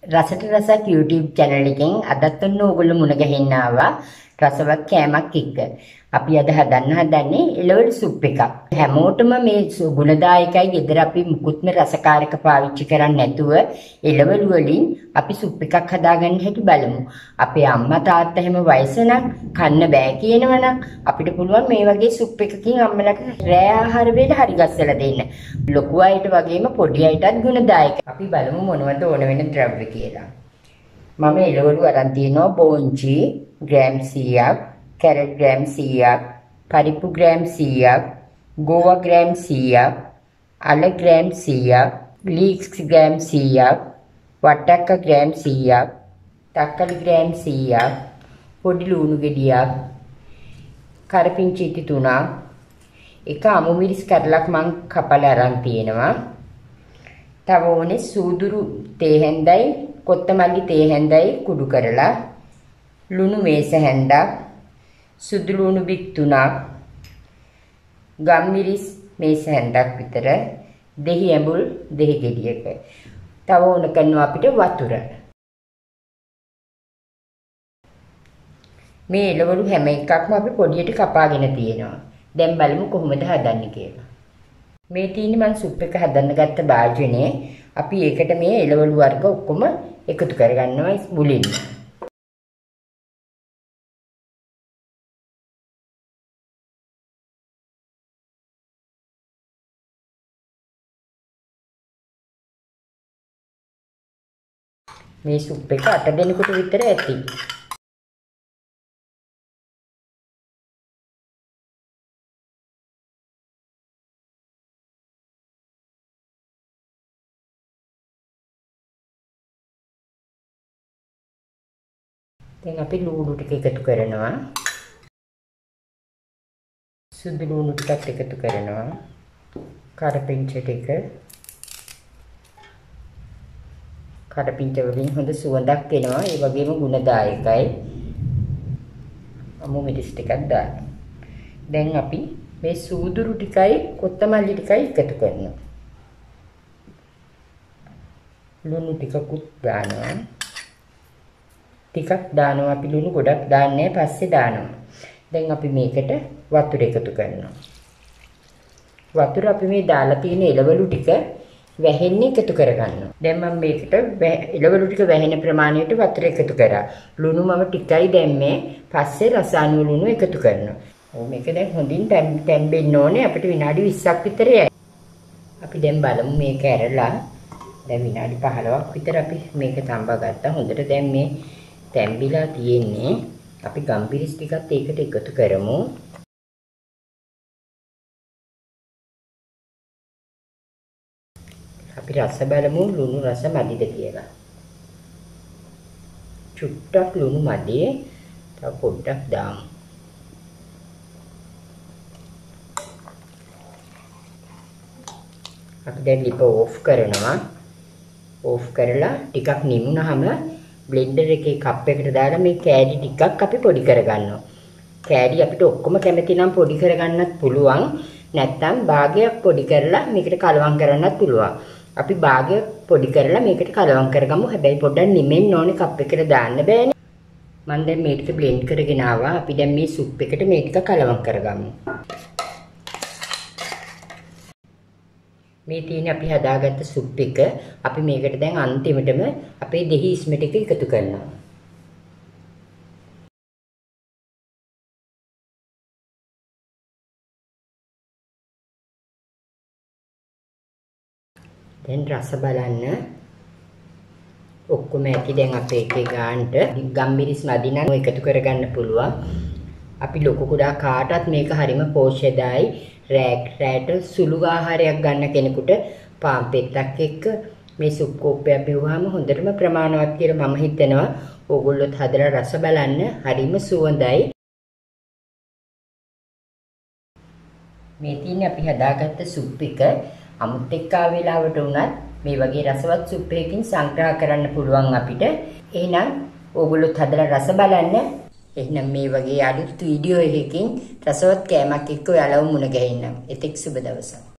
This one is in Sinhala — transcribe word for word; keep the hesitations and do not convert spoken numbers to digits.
රසට රසක් YouTube channel එකෙන් අදත් ඔන්න ඕගොල්ලෝ මුණ ගැහෙන්න ආවා රසවත් කෑමක් එක්ක. අපි අද හදන්න හදන්නේ එළවලු සුප් එකක්. හැමෝටම මේ ගුණදායකයි ගෙදර අපි මුකුත්ම රසකාරක පාවිච්චි කරන්නේ නැතුව එළවලු වලින් අපි සුප් එකක් හදාගන්න හැටි බලමු. අපේ අම්මා තාත්තා හැම වයස නම් කන්න බෑ කියනවනම් අපිට පුළුවන් මේ වගේ සුප් එකකින් අම්මලට රෑ ආහාර වේල හරි ගස්සලා දෙන්න. ලොකු අයට වගේම පොඩි අයටත් ගුණදායකයි. අපි බලමු මොනවද ඕන වෙන ද්‍රව්‍ය කියලා. මම එළවලු අරන් තියෙනවා බෝංචි ග්‍රෑම් සීයක්, කැරට් ග්‍රෑම් සීයක්, පරිප්පු ග්‍රෑම් සීයක්, ගෝවා ග්‍රෑම් සීයක්, අල ග්‍රෑම් සීයක්, ලීක්ස් ග්‍රෑම් සීයක්, වට්ටක්ක ග්‍රෑම් සීයක්, තක්කලි ග්‍රෑම් සීයක්, පොඩි ලුණු ගෙඩියක්, කරපිංචිති තුනක්, එක අමු මිරිස් කැරලක් මං කපලා අරන් තියෙනවා. තව ඕනේ සූදුරු තේ හැන්දයි, කොත්තමල්ලි තේ හැන්දයි කුඩු කරලා, ලුණු මේස හැන්දක්, සුදු ලුණු බික් තුනක්, ගම්මිරිස් මේස හැන්දක් විතර, දෙහි ඇඹුල් දෙහි ගෙඩියක. තව ඕන කරනවා අපිට වතුර. මේ එළවලු හැම එකක්ම අපි පොඩියට කපාගෙන තියෙනවා. දැන් බලමු කොහොමද හදන්නේ කියලා. මේ තියෙන්නේ මම සුප් එක හදන්න ගත්ත භාජනයේ. අපි ඒකට මේ එළවලු වර්ග ඔක්කොම එකතු කරගන්නවා මුලින්ම. මේ සුප් එක අට දෙනෙකුට විතර ඇති. දැන් අපි ලුණු ටික එකතු කරනවා. සුදු ලුණු ටිකත් එකතු කරනවා. කරපිංච ටික. කරපිංච වලින් හොඳ සුවඳක් එනවා. ඒ වගේම ගුණදායකයි. අමු මිරිස් ටිකක් දානවා. දැන් අපි මේ සූදුරු ටිකයි කොත්තමල්ලි ටිකයි එකතු කරනවා. ලුණු ටිකකුත් දානවා. ටිකක් දානවා අපි ලුණු ගොඩක් දාන්නේ පස්සේ දානවා. දැන් අපි මේකට වතුර එකතු කරනවා. වතුර අපි මේ දාලා තියෙන එළවලු ටික වැහෙන්නේ එකතු කරගන්නවා. දැන් මම මේකට එළවලු ටික වැහෙන ප්‍රමාණයට වතුර එකතු කරා. ලුණු මම ටිකයි දැම්මේ. පස්සේ රසායන ලුණු එකතු කරනවා. ඔව් මේක දැන් හොඳින් තැම්බෙන්න ඕනේ. අපිට විනාඩි විස්සක් විතර යයි. අපි දැන් බලමු මේක ඇරලා. දැන් විනාඩි පහළොවක් විතර අපි මේක තඹා ගත්තා. හොඳට දැන් මේ තැම්බිලා තියෙන්නේ. අපි ගම්බිරිස් ටිකත් ඒකට එකතු කරමු. අපි රස බලමු ලුණු රස මදිද කියලා. චුට්ටක් ලුණු මදි. තව පොඩ්ඩක් දාමු. අපි දැන් ලිප ඕෆ් කරනවා. ඕෆ් කරලා ටිකක් නිමුනහම බ්ලෙන්ඩර් එකේ කප් එකට දාලා මේ කෑලි ටිකක් අපි පොඩි කරගන්නවා. කෑලි අපිට ඔක්කොම කැමති නම් පොඩි කරගන්නත් පුළුවන්. නැත්නම් භාගයක් පොඩි කරලා මේකට කලවම් කරන්නත් පුළුවන්. අපි භාගයක් පොඩි කරලා මේකට කලවම් කරගමු. හැබැයි පොඩ්ඩක් නිමෙන්න ඕනේ කප් එකට දාන්න බෑනේ. මම දැන් මේ ටික බ්ලෙන්ඩ් කරගෙන ආවා. අපි දැන් මේ සුප් එකට මේ ටික කලවම් කරගමු. මේ තියෙන අපි හදාගත්ත සුප් එක අපි මේකට දැන් අන්තිමටම අපේ දෙහි ඉස්ම ටික එකතු කරනවා. දැන් රස බලන්න ඔක්කොම ඇති. දැන් අපේ එකේ ගානට ගම්මිරිස් මදි නම් එකතු කරගන්න පුළුවන්. අපි ලොකු කුඩා කාටත් මේක හරිම පෝෂ්‍යදායි. රෑට සුළු ආහාරයක් ගන්න කෙනෙකුට පාන් පෙත්තක් එක්ක මේ සුප් කෝප්පයක් බිව්වහම හොඳටම ප්‍රමාණවත් කියලා මම හිතනවා. ඕගොල්ලොත් හදලා රස බලන්න. හරිම සුවඳයි. මේ තියෙන්නේ අපි හදාගත්ත සුප් එක. අමුත් එක්ක ආ වෙලාවට උනත් මේ වගේ රසවත් සුප් එකකින් සංග්‍රහ කරන්න පුළුවන් අපිට. එහෙනම් ඕගොල්ලොත් හදලා රස බලන්න. එහෙනම් මේ වගේ අලුත් වීඩියෝ එකකින් රසවත් කෑමක් එක්ක ඔයාලව මුණ ගැහෙන්නම්. එතෙක් සුබ දවසක්.